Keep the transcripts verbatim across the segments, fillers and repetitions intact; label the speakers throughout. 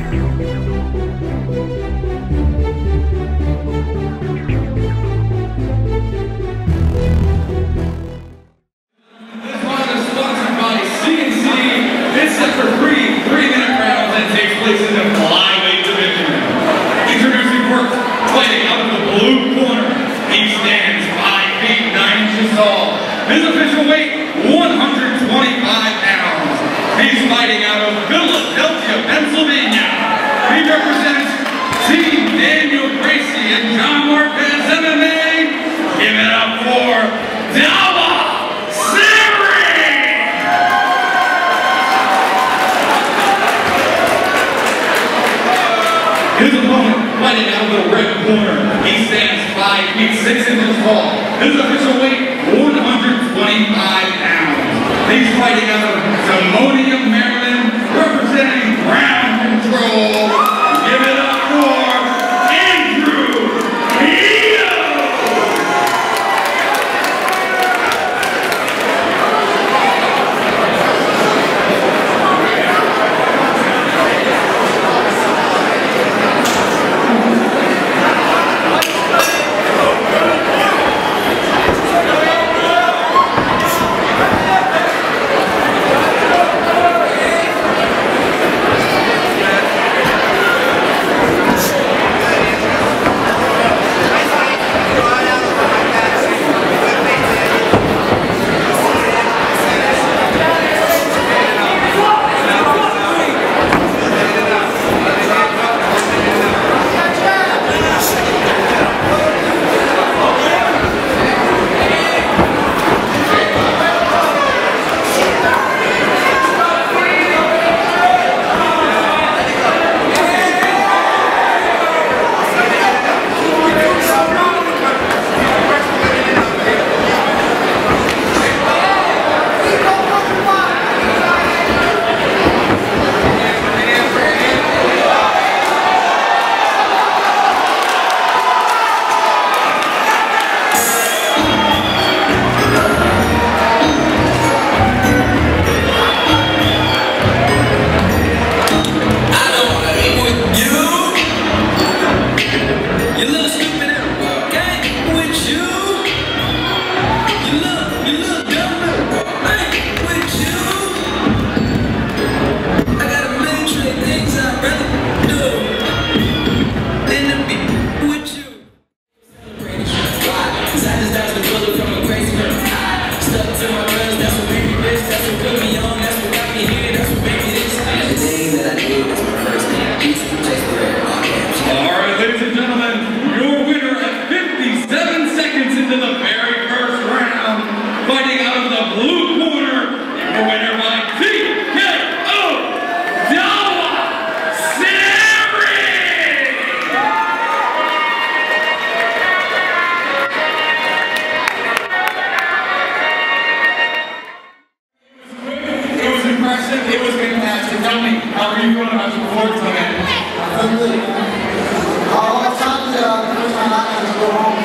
Speaker 1: His official weight, one hundred twenty-five pounds. He's fighting out of Philadelphia, Pennsylvania. He represents Team Daniel Gracie and John Marquez M M A. Give it up for Dawa, Tsering! His opponent fighting out of the red corner. He stands five feet six inches tall. His official weight, one hundred twenty-five pounds. He's fighting out of Timonium, Maryland, representing ground control. Give it up for Andrew Hito! It was fantastic. Tell me, how are you feeling about your performance on that?
Speaker 2: I'm good. All I tried to push my life and go home.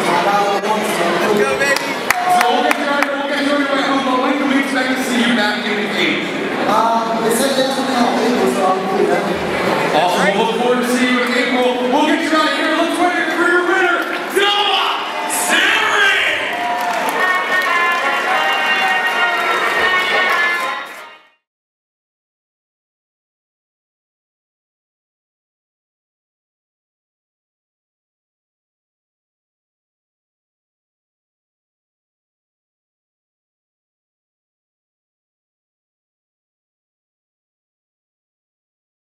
Speaker 2: Let's go, baby.
Speaker 1: So we'll get started, we'll get started right home, but when can we expect to see you back in the cage?
Speaker 2: Um, they said they're coming out April, so I'm cool.
Speaker 1: Awesome. We'll look forward to seeing you